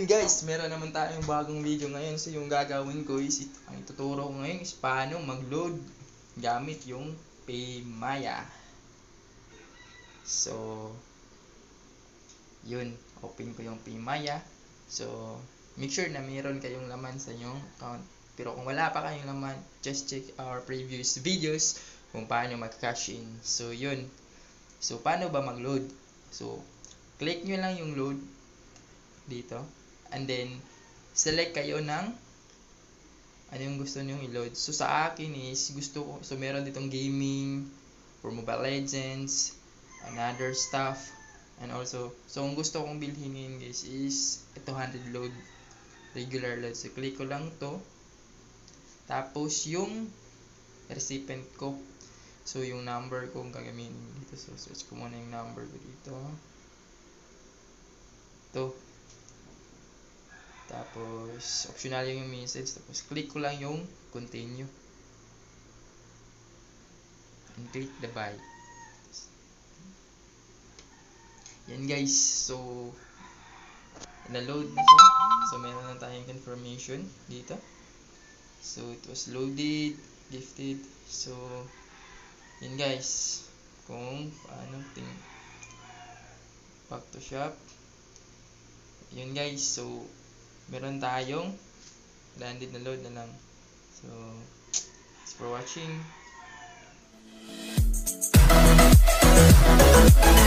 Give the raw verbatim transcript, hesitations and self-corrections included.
yun guys, meron naman tayong bagong video ngayon. So yung gagawin ko is, ang ituturo ko ngayon is paano mag-load gamit yung Paymaya. So yun, open ko yung Paymaya. So make sure na meron kayong laman sa inyong account. Pero kung wala pa kayong laman, just check our previous videos kung paano mag-cash in. So yun. So paano ba mag-load? So click nyo lang yung load dito. And then select kayo ng ano yung gusto nyo i-load. So sa akin is gusto ko, so meron ditong gaming for Mobile Legends, another stuff, and also, so kung gusto kong bilhin ngayon guys is ito one hundred load, regular load. So click ko lang to. Tapos yung recipient ko, so yung number ko gagamitin dito. So search ko muna yung number ko dito. To. Tapos optional yung message. Tapos click ko lang yung continue. And click the buy. Yan guys. So na-load na siya. So meron na tayong confirmation dito. So it was loaded, gifted. So yan guys, kung paano ting back to shop. Yun guys, so meron tayong landed na load na lang. So thanks for watching.